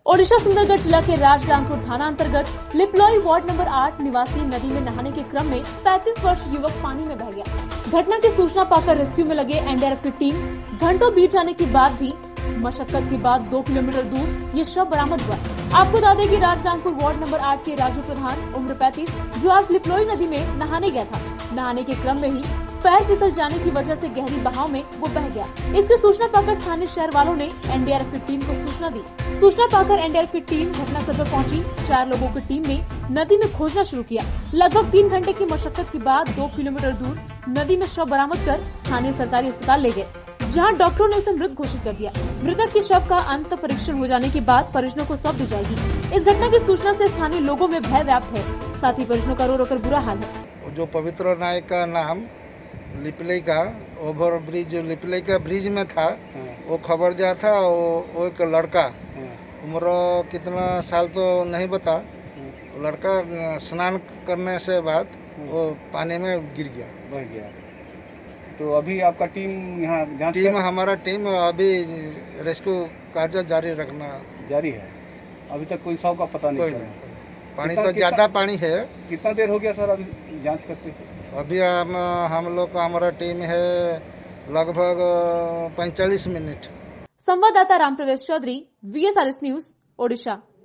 ओडिशा सुंदरगढ़ जिला के राजरामपुर थाना अंतर्गत लिपलॉय वार्ड नंबर 8 निवासी नदी में नहाने के क्रम में 35 वर्ष युवक पानी में बह गया। घटना की सूचना पाकर रेस्क्यू में लगे एनडीआरएफ की टीम घंटों बीत जाने के बाद भी मशक्कत के बाद 2 किलोमीटर दूर ये शव बरामद हुआ। आपको बता दें कि राजरामपुर वार्ड नंबर 8 के राजू प्रधान उम्र 35 जो आज लिपलॉय नदी में नहाने गया था, नहाने के क्रम में ही पैर फिसल जाने की वजह से गहरी बहाव में वो बह गया। इसकी सूचना पाकर स्थानीय शहर वालों ने एनडीआरएफ की टीम को सूचना दी। सूचना पाकर एनडीआरएफ की टीम घटनास्थल पर पहुंची। 4 लोगों की टीम ने नदी में खोजना शुरू किया। लगभग 3 घंटे की मशक्कत के बाद 2 किलोमीटर दूर नदी में शव बरामद कर स्थानीय सरकारी अस्पताल ले गए, जहां डॉक्टरों ने उसे मृत घोषित कर दिया। मृतक के शव का अंत परीक्षण हो जाने के बाद परिजनों को सौंप दी जाएगी। इस घटना की सूचना से स्थानीय लोगों में भय व्याप्त है, साथ ही परिजनों का रो रो कर बुरा हाल है। जो पवित्र नायक का नाम लिपलई का ओवर ब्रिज लिपलई का ब्रिज में था, वो खबर दिया था। वो एक लड़का उम्र कितना साल तो नहीं बता, लड़का स्नान करने से बाद वो पानी में गिर गया, बह गया। तो अभी आपका टीम यहाँ हमारा टीम अभी रेस्क्यू कार्य जारी रखना जारी है। अभी तक कोई शव का पता नहीं चला। पानी तो ज्यादा पानी है। कितना देर हो गया सर अभी जांच करते हैं? अभी हम लोग का हमारा टीम है लगभग 45 मिनट। संवाददाता राम प्रवेश चौधरी, VSRS न्यूज, ओडिशा।